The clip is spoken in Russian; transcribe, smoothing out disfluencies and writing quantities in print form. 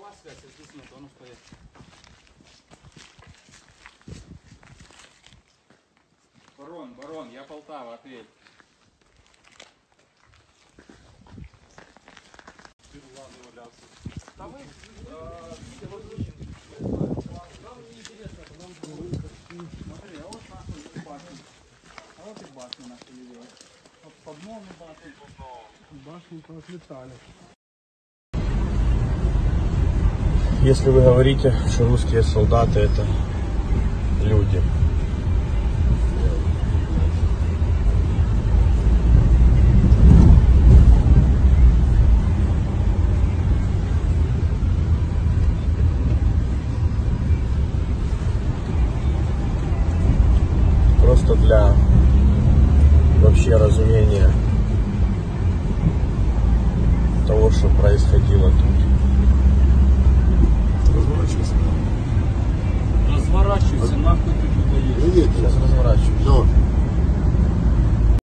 вас связь, а здесь нет, он стоит. Барон, я Полтава, ответь. Да вы, нам не интересно, нам смотри, а вот нахуй башня. А вот и башня наша левее. Вот под дном башня. Башни-то отлетали. Если вы говорите, что русские солдаты это люди. Просто для вообще разумения того, что происходило тут. Разворачивайся, нахуй ты туда едешь. Сейчас разворачиваюсь.